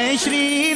जय श्री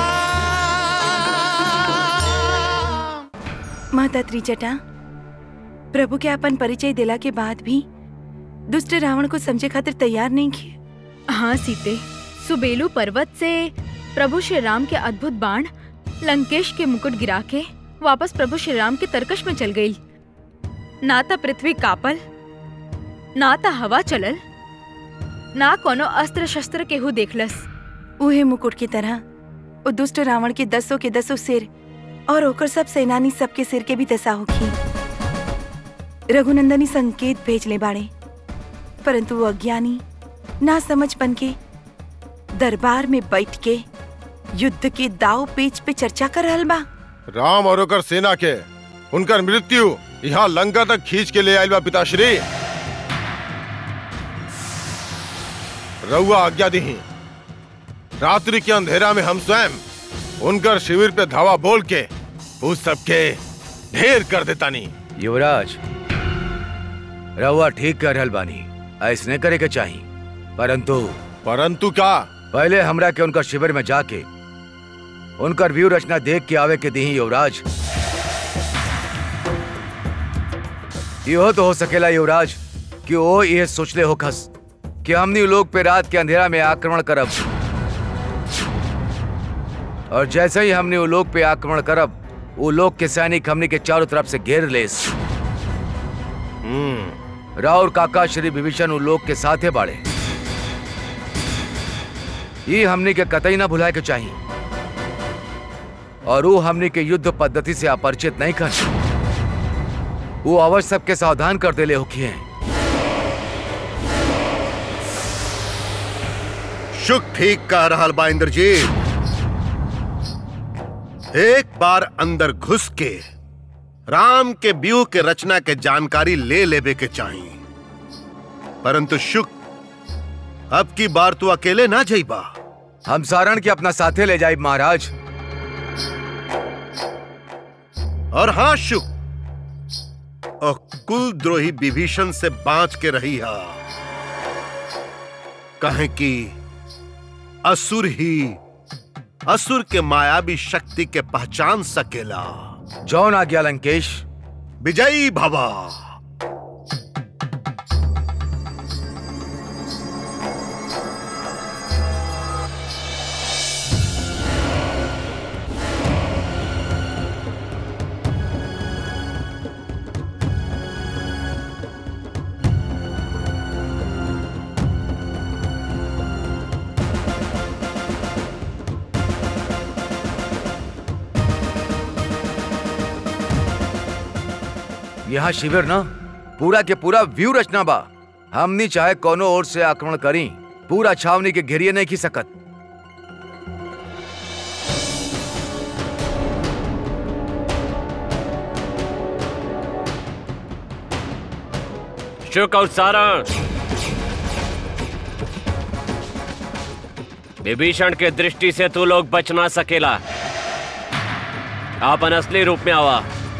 राम। माता त्रिजटा, प्रभु के अपन परिचय दिला के बाद भी दुष्ट रावण को समझे खातिर तैयार नहीं किए। हाँ सीते, सुबेलू पर्वत से प्रभु श्री राम के अद्भुत बाण लंकेश के मुकुट गिरा के वापस प्रभु श्री राम के तरकश में चल गई। ना तो पृथ्वी कापल, ना तो हवा चलल, ना कोनो अस्त्र शस्त्र केहू देखलस। उहे मुकुट की तरह वो दुष्ट रावण के 10 के 10 सिर और ओकर सब सेनानी सबके सिर के भी दशा होगी। रघुनंदनी संकेत भेज ले बाड़े, परंतु वो अज्ञानी ना समझ बन के दरबार में बैठ के युद्ध के दाव पेच पे चर्चा कर रहल बा। राम और ओकर सेना के उनकर मृत्यु यहाँ लंका तक खींच के ले आयल बा। पिताश्री, रउआ आज्ञा दी। रात्रि के अंधेरा में हम स्वयं उनकर शिविर पे धावा बोल के उस सबके ढेर कर देता नहीं। युवराज, रउआ ठीक कर रहल बानी, ऐसने करे के चाहिए। परंतु क्या? पहले हमरा के उनका शिविर में जाके उनकर व्यू रचना देख के आवे के दी युवराज। यो तो हो सकेला युवराज कि वो ये सोचले हो खस कि हमनी लोग पे रात के अंधेरा में आक्रमण करब, और जैसे ही हमने वो लोग पे आक्रमण करब, वो लोग के सैनिक हमनी के चारों तरफ से घेर लेस। राउर काका श्री विभीषण वो लोग के साथे बाड़े। ये हमनी के कतई ना भुलाए के चाहिए, और वो हमनी के युद्ध पद्धति से अपरिचित नहीं कर। वो अवश्य सबके सावधान कर देले होखिए। शुक ठीक कह रहा बा इंद्रजीत। एक बार अंदर घुस के राम के व्यूह के रचना के जानकारी ले लेवे के चाहिए। परंतु शुक, अब की बार तू अकेले ना जाइबा। हम सारण के अपना साथे ले जाइब महाराज। और हाँ शुक, और कुलद्रोही विभीषण से बाँच के रही है। कहें कि असुर के मायावी शक्ति के पहचान सकेला। जौन आज्ञा लंकेश। विजयी भवा। यहाँ शिविर ना पूरा के पूरा व्यू रचना बा। हमनी चाहे कोनो ओर से आक्रमण करी, पूरा छावनी के घेरिए नहीं की सकत। शुक और सारण, विभीषण के दृष्टि से तू लोग बच ना सकेला। आपन असली रूप में आवा।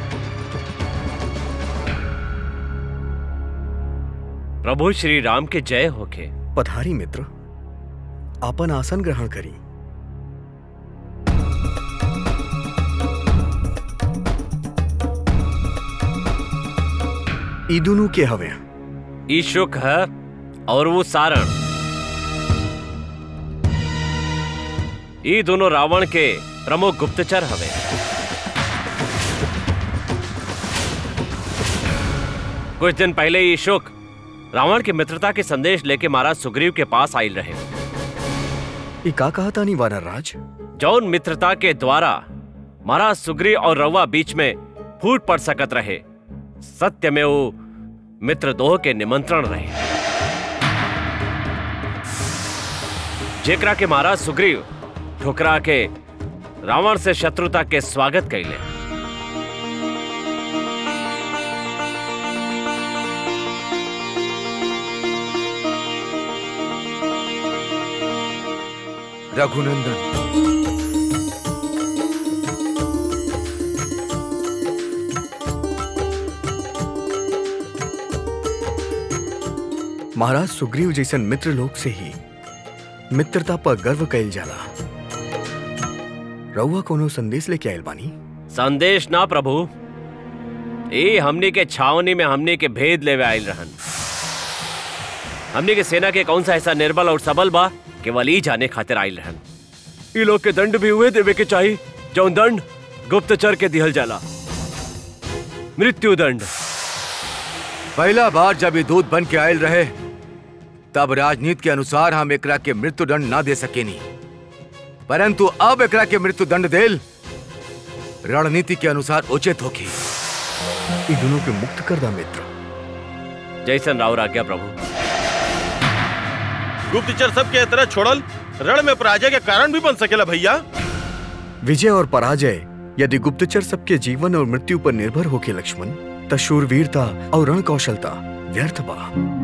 प्रभु श्री राम के जय होके। पधारी मित्र, आपन आसन ग्रहण करी। ई दोनों के हवे? ई शुक है और वो सारण। ई दोनों रावण के प्रमुख गुप्तचर हवे। कुछ दिन पहले ई शुक रावण की मित्रता के संदेश लेके महाराज सुग्रीव के पास आयल रहे। ये का कहा था नहीं वानर राज? जौन मित्रता के द्वारा महाराज सुग्रीव और रउआ बीच में फूट पड़ सकत रहे, सत्य में वो मित्र दोह के निमंत्रण रहे, जेकरा के महाराज सुग्रीव ठुकरा के रावण से शत्रुता के स्वागत कैले। रघुनंदन, महाराज सुग्रीव जैसन मित्र लोग से ही मित्रता पर गर्व कैल जाला। रउआ कोनो संदेश लेके आयल बानी? संदेश ना प्रभु, ए हमनी के छावनी में हमनी के भेद लेवे आयल रहन। हमनी के सेना के कौन सा हिस्सा निर्बल और सबल बा केवल ई जाने खातिर आयल रहन। ई लोग के दंड भी हुए देवे के चाहिए जौन दंड गुप्तचर के दिहल जाला, मृत्यु दंड। पहला बार जब ये दूत बन के आयल रहे तब राजनीति के अनुसार हम एकरा के मृत्यु दंड ना दे सकेनी, परंतु अब एकरा के मृत्यु दंड देल रणनीति के अनुसार उचित होगी। इन दोनों के मुक्त कर दा मित्र। जैसन राव आज्ञा प्रभु। गुप्तचर सबके तरह छोड़ल रण में पराजय के कारण भी बन सकेला भैया। विजय और पराजय यदि गुप्तचर सबके जीवन और मृत्यु पर निर्भर होके लक्ष्मण, त शूरवीरता और रण कौशलता व्यर्थ बा।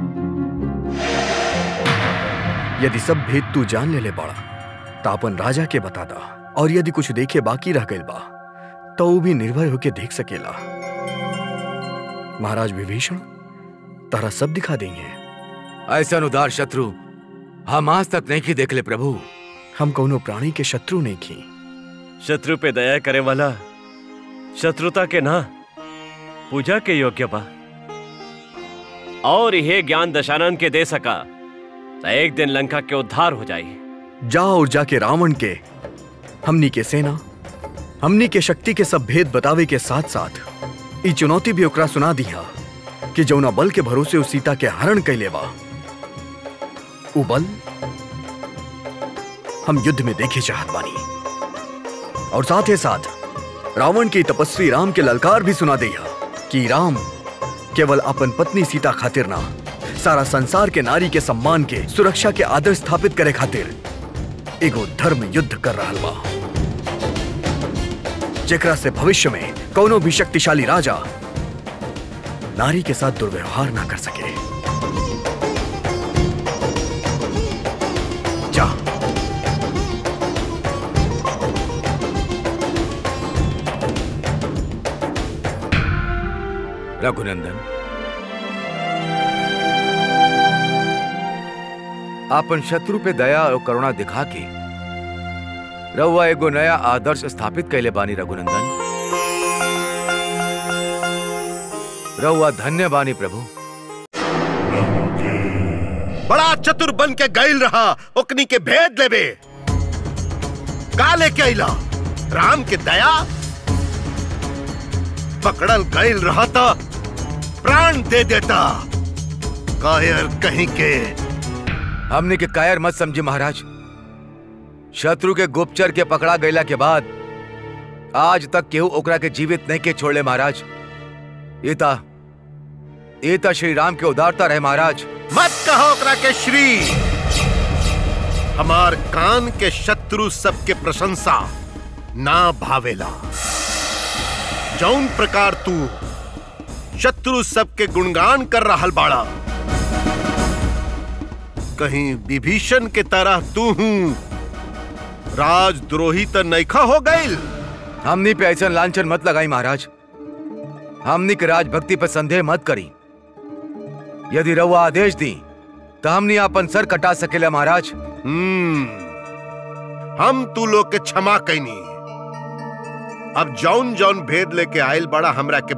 यदि सब भेद तू जान ले बाड़ा त अपन राजा के बता दा, और यदि कुछ देखे बाकी रह गइल बा तो वो भी निर्भय होके देख सकेला। महाराज विभीषण तारा सब दिखा देंगे। ऐसा उदार शत्रु हम आज तक नहीं की देख ले प्रभु। हम कोनो प्राणी के शत्रु नहीं की। शत्रु पे दया करे वाला शत्रुता के ना पूजा के योग्य बा, और यह ज्ञान दशानन के दे सका तो एक दिन लंका के उद्धार हो जाए। जा और जाके रावण के, हमनी के सेना, हमनी के शक्ति के सब भेद बतावे के साथ साथ ई चुनौती भी ओकरा सुना दिया कि जौना बल के भरोसे उस सीता के हरण कैले बा, उ बल हम युद्ध में देखे चाहत बानी। और साथ ही साथ रावण की तपस्वी राम के ललकार भी सुना दिया कि राम केवल अपन पत्नी सीता खातिर ना, सारा संसार के नारी के सम्मान के सुरक्षा के आदर्श स्थापित करे खातिर एगो धर्म युद्ध कर रहा बा, जेकरा से भविष्य में कोनो भी शक्तिशाली राजा नारी के साथ दुर्व्यवहार ना कर सके। जा। रघुनंदन, आपन शत्रु पे दया और करुणा दिखा के रउआ एगो नया आदर्श स्थापित कैले बानी। रघुनंदन, रउआ धन्य बानी प्रभु। बड़ा चतुर बन के गईल रहा, ओकनी के भेद लेबे का लेके आइला? राम के दया पकड़ल गईल रहा था प्राण दे देता। कायर कहीं के। हमने के कायर मत समझे महाराज। शत्रु के गुप्तचर के पकड़ा गईला के बाद आज तक केहू ओकरा के जीवित नहीं के छोड़ले महाराज। एता श्री राम के उदारता रहे महाराज। मत कहो ओकरा के श्री। हमार कान के शत्रु सबके प्रशंसा ना भावेला। जौन प्रकार तू शत्रु सबके गुणगान कर रहल बाड़ा, कहीं विभीषण के तरह तू हूं राजद्रोही तो नैखा हो गईल। हमनी पे ऐसा लांछन मत लगाई महाराज। हमनी के राजभक्ति पर संदेह मत करी। यदि रउआ आदेश दी तो हमनी अपन सर कटा सकेला महाराज। हम तू लोग के क्षमा कैनी। अब जौन जौन भेद लेके आयल बड़ा हमरा के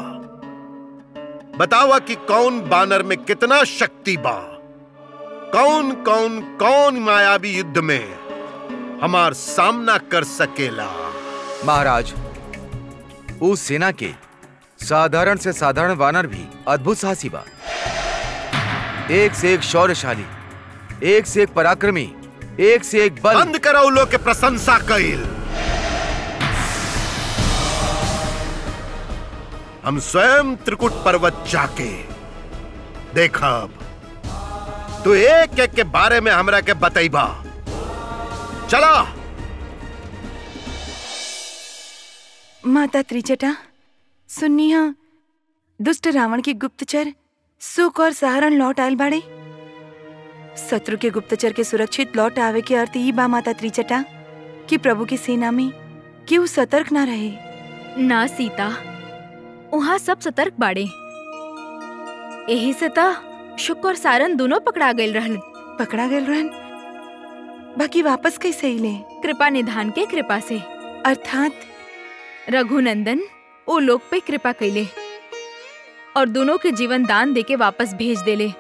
बतावा कि कौन बानर में कितना शक्ति बा, कौन कौन कौन मायावी युद्ध में हमार सामना कर सकेला। महाराज, उस सेना के साधारण से साधारण वानर भी अद्भुत साहसी बा। एक से एक शौर्यशाली, एक से एक पराक्रमी, एक से एक बल। बंद करो लोग के प्रशंसा कइल। हम स्वयं त्रिकुट पर्वत जाके देखब। तू एक एक के बारे में हमरा के बतैबा। चला। माता त्रिजटा, सुन्नी हा दुष्ट रावण के गुप्तचर सुख और सहारण लौट आयल बाड़े। शत्रु के गुप्तचर के सुरक्षित लौट आवे के अर्थ ई बा माता त्रिजटा कि प्रभु की सेना में केहू सतर्क ना रहे। ना सीता, वहाँ सब सतर्क बाड़े। यही से ता शुक और सारन दोनों पकड़ा गए रहन। बाकी वापस कैसे अइले? कृपा निधान के कृपा से। अर्थात रघुनंदन ओ लोक पे कृपा कैले और दोनों के जीवन दान देके वापस भेज देले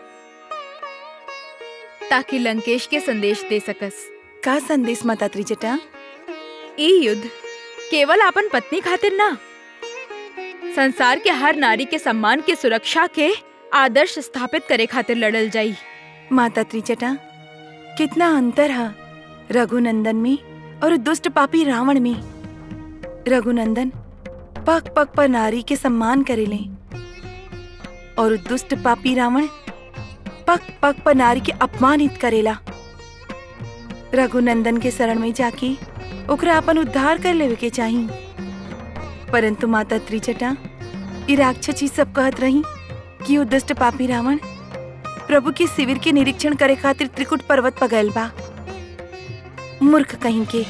ताकि लंकेश के संदेश दे सकस। का संदेश माता त्रिजटा? ई युद्ध केवल अपन पत्नी खातिर ना, संसार के हर नारी के सम्मान के सुरक्षा के आदर्श स्थापित करे खातिर लड़ल जाई। माता त्रिजटा, कितना अंतर है रघुनंदन में और दुष्ट पापी रावण में। रघुनंदन पग पग पर नारी के सम्मान करेले और दुष्ट पापी रावण पग पग पर नारी के अपमानित करेला। रघुनंदन के शरण में जाके ओकरा अपन उद्धार कर लेवे के चाही। परंतु माता त्रिजटा, ई राक्षसी सब कहत रही कि वो दुष्ट पापी रावण प्रभु के शिविर के निरीक्षण करे खातिर त्रिकुट पर्वत पर गयल बा। मूर्ख कहीं के।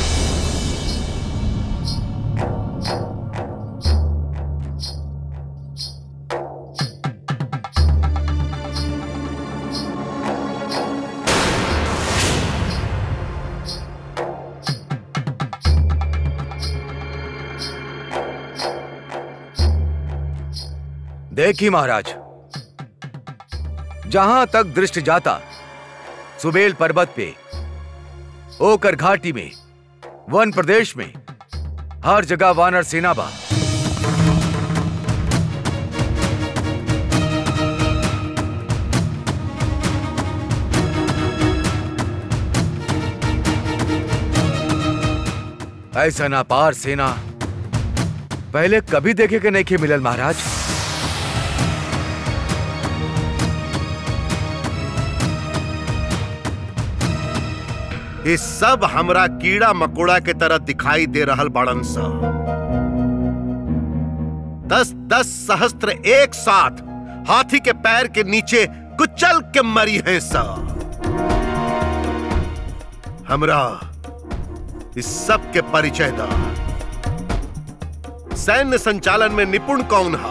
देखिए महाराज, जहां तक दृष्टि जाता सुबेल पर्वत पे, ओकर घाटी में, वन प्रदेश में हर जगह वानर सेना बा। ऐसा नापार सेना पहले कभी देखे के नहीं के मिलल महाराज। ये सब हमरा कीड़ा मकोड़ा के तरह दिखाई दे रहल बाड़न सा। 10-10 सहस्त्र एक साथ हाथी के पैर के नीचे कुचल के मरी है सा। हमरा इस सब के परिचय दा। सैन्य संचालन में निपुण कौन है?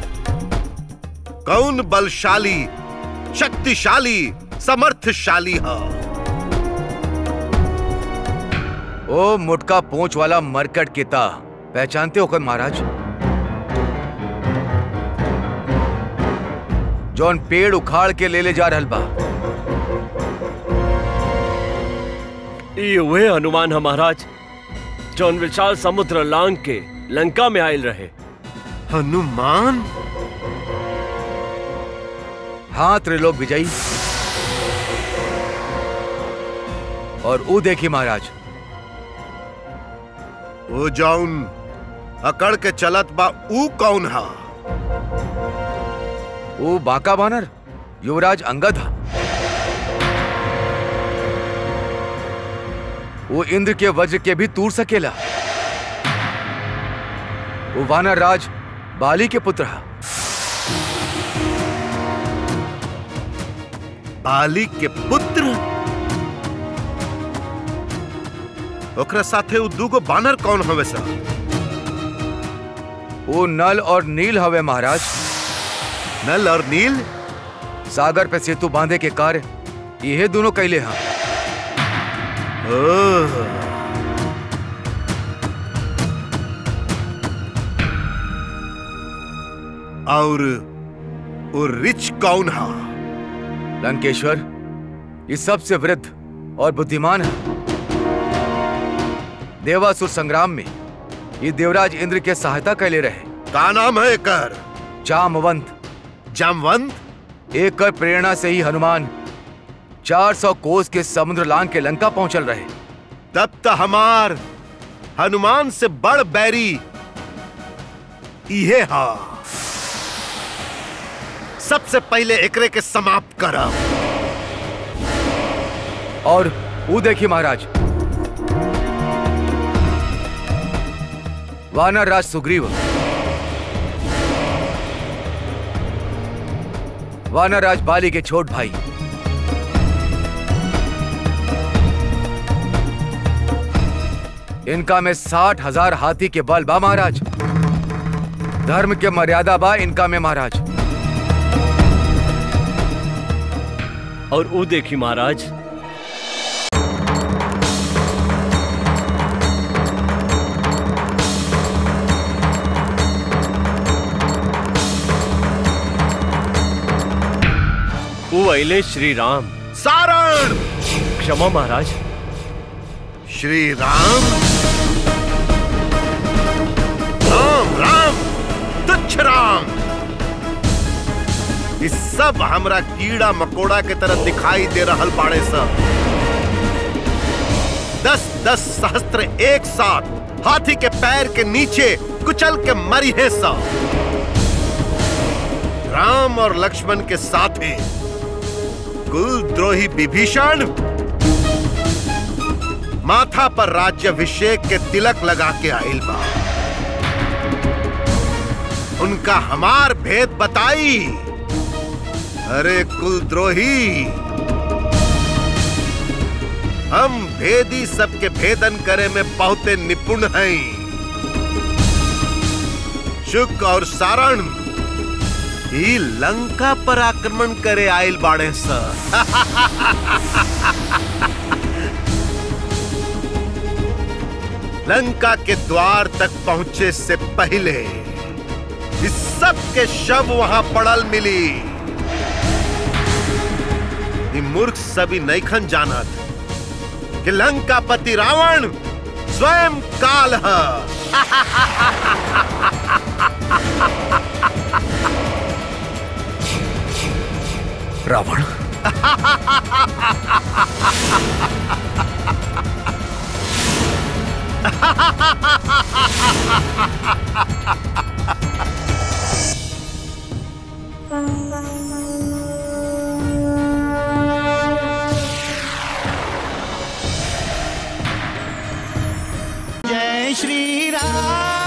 कौन बलशाली, शक्तिशाली, समर्थशाली है? ओ मुटका पोंछ वाला मरकट किता पहचानते हो कौन महाराज? जौन पेड़ उखाड़ के ले जा रहल बा। ये वे हनुमान है महाराज, जौन विशाल समुद्र लांग के लंका में आयल रहे। हनुमान? हाँ त्रिलोक विजयी। और वो देखिए महाराज, वो जौन अकड़ के चलत बा, ऊ कौन हा? वो बांका बानर युवराज अंगद हा। वो इंद्र के वज्र के भी तूर सकेला। वो वानर राज बाली के पुत्र हा। बाली के पुत्र? ओकरा साथे उ दूगो बानर कौन हवे सा? वो नल और नील हवे महाराज। नल और नील? सागर पे सेतु बांधे के कार्य यह दोनों कैले हा। और वो रिच कौन हा? लंकेश्वर ये सबसे वृद्ध और बुद्धिमान है। देवासुर संग्राम में ये देवराज इंद्र के सहायता कैले रहे। का नाम है एकर? जामवंत। जामवंत? एक कर प्रेरणा से ही हनुमान 400 कोस के समुद्र लांग के लंका पहुंचल रहे। तब तो हमार हनुमान से बड़ बैरी इहे हा। सबसे पहले एकरे के समाप्त करब। और वो देखिए महाराज, वानर राज सुग्रीव, वानर राज बाली के छोट भाई, इनका में 60,000 हाथी के बल बा महाराज। धर्म के मर्यादा बा इनका में महाराज। और वो देखी महाराज, अले श्री राम। सारण! क्षमा महाराज। श्री राम? राम राम तुच्छ राम। इस सब हमरा कीड़ा मकोड़ा के तरह दिखाई दे रहल बाड़े सब। 10-10 सहस्त्र एक साथ हाथी के पैर के नीचे कुचल के मरी है सब। राम और लक्ष्मण के साथे कुलद्रोही विभीषण माथा पर राज्याभिषेक के तिलक लगा के आइल बा। उनका हमार भेद बताई। अरे कुलद्रोही, हम भेदी सबके भेदन करे में बहुते निपुण हैं। शुक और सारण ही लंका पर आक्रमण करे आइल बाड़े स। लंका के द्वार तक पहुंचे से पहले इस सब के शव वहां पड़ल मिली। ये मूर्ख सभी नैखन जानत कि लंकापति रावण स्वयं काल है। रावण? जय श्री राम।